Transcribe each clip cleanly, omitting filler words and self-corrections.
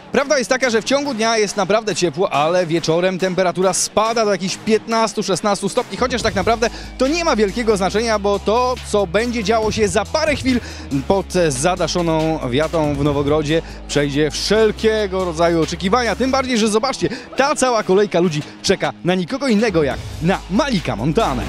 Prawda jest taka, że w ciągu dnia jest naprawdę ciepło, ale wieczorem temperatura spada do jakichś 15-16 stopni, chociaż tak naprawdę to nie ma wielkiego znaczenia, bo to, co będzie działo się za parę chwil pod zadaszoną wiatą w Nowogrodzie, przejdzie wszelkiego rodzaju oczekiwania. Tym bardziej, że zobaczcie, ta cała kolejka ludzi czeka na nikogo innego jak na Malika Montanę.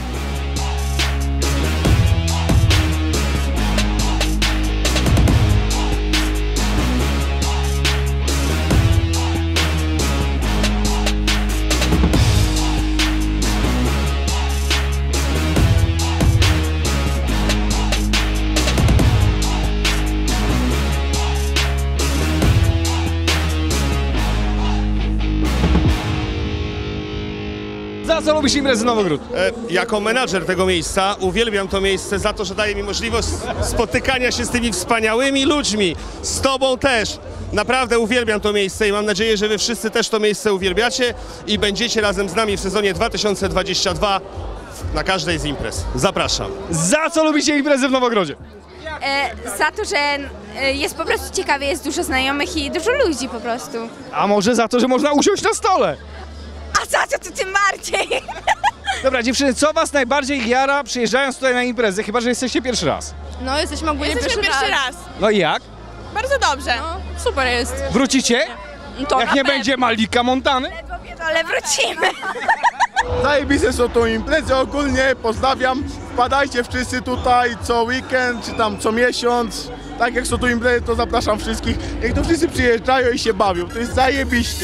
Za co lubisz imprezy Nowogród? Jako menadżer tego miejsca uwielbiam to miejsce za to, że daje mi możliwość spotykania się z tymi wspaniałymi ludźmi. Z Tobą też. Naprawdę uwielbiam to miejsce i mam nadzieję, że Wy wszyscy też to miejsce uwielbiacie i będziecie razem z nami w sezonie 2022 na każdej z imprez. Zapraszam. Za co lubicie imprezy w Nowogrodzie? Za to, że jest po prostu ciekawie, jest dużo znajomych i dużo ludzi po prostu. A może za to, że można usiąść na stole? A za co to tym bardziej? Dobra, dziewczyny, co was najbardziej jara przyjeżdżając tutaj na imprezę, chyba że jesteście pierwszy raz? No, jesteśmy ogólnie Jesteśmy pierwszy raz. No i jak? Bardzo dobrze. No, super jest. Wrócicie? To Jak na nie pewno. będzie Malika Montany? Ale wrócimy. Zajebiste są to imprezy ogólnie, pozdrawiam. Wpadajcie wszyscy tutaj co weekend, czy tam co miesiąc. Tak jak są tu imprezy, to zapraszam wszystkich. Niech to wszyscy przyjeżdżają i się bawią. To jest zajebiście.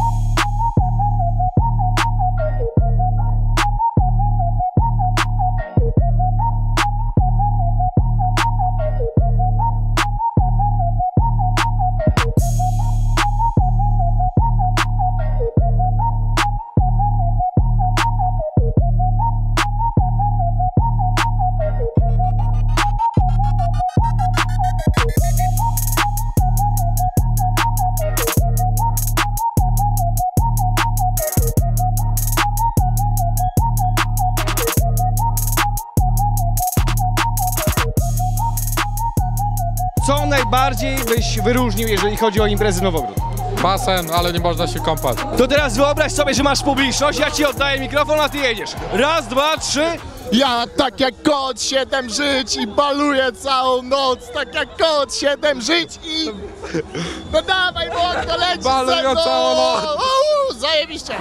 Co najbardziej byś wyróżnił, jeżeli chodzi o imprezy Nowogród? Basen, ale nie można się kąpać. To teraz wyobraź sobie, że masz publiczność, ja ci oddaję mikrofon, a ty jedziesz. Raz, dwa, trzy. Ja tak jak kot 7 żyć i baluję całą noc. Tak jak kot 7 żyć i... No dawaj, bo to leci Baluję ze mną. całą noc. Zajebiście.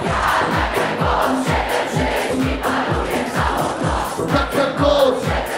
Tak jak kot.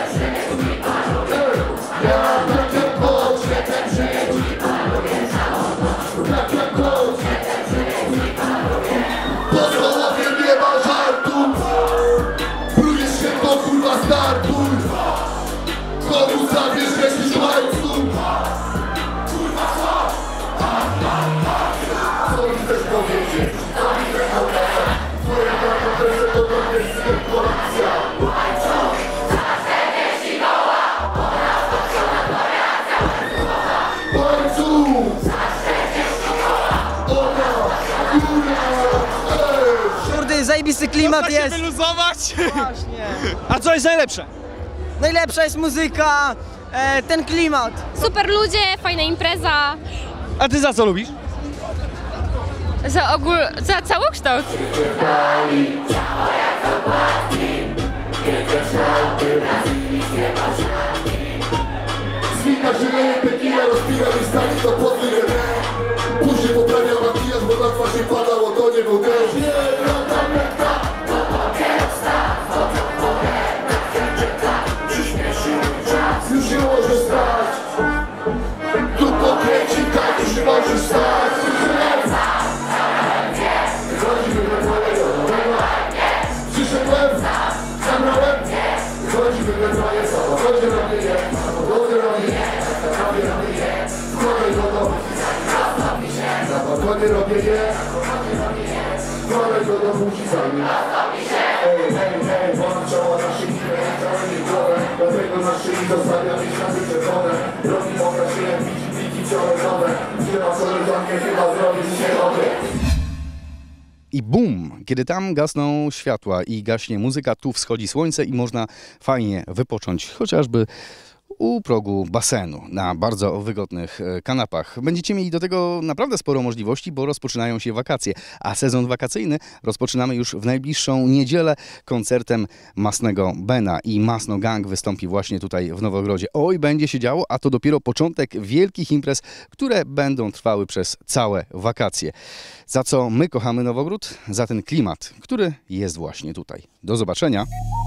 Kurde, zajebisty klimat Można się jest. wyluzować. Właśnie. A co jest najlepsze? Najlepsza jest muzyka, ten klimat. Super ludzie, fajna impreza. A ty za co lubisz? Za całokształt. Zwika się leje tequila, rozpina mi stanie to podwójnie. Później poprawia makijaż, bo na twarz nie padało, to nie był deszcz. Już nie może stać. Tu pokręci, tak już nie może stać. Przyszedłem, zabrałem. Chodzimy we dwoje, chodzimy na mnie, chodzimy na mnie. Wkładaj go do na balkonie robię je. Wkładaj go do buzi sami. Hej, hej, hej, włącz czoło na szyi, całe mi głowę. Dlatego na szyi zostawiam mi ślady czerwone. Robi moka się jak bici fioletowe. Wzięła koleżankę, chyba zrobić się robię. I bum! Kiedy tam gasną światła i gaśnie muzyka, tu wschodzi słońce i można fajnie wypocząć, chociażby u progu basenu na bardzo wygodnych kanapach. Będziecie mieli do tego naprawdę sporo możliwości, bo rozpoczynają się wakacje, a sezon wakacyjny rozpoczynamy już w najbliższą niedzielę koncertem Masnego Bena i Masno Gang wystąpi właśnie tutaj w Nowogrodzie. Oj, będzie się działo, a to dopiero początek wielkich imprez, które będą trwały przez całe wakacje. Za co my kochamy Nowogród? Za ten klimat, który jest właśnie tutaj. Do zobaczenia.